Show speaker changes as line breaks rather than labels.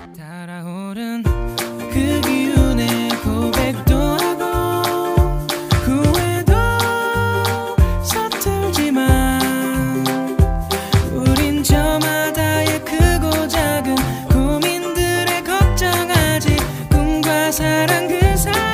달아오른 그 기운에 고백도 하고 후회도 서툴지만 우린 저마다의 크고 작은 고민들에 걱정하지 꿈과 사랑 그 사이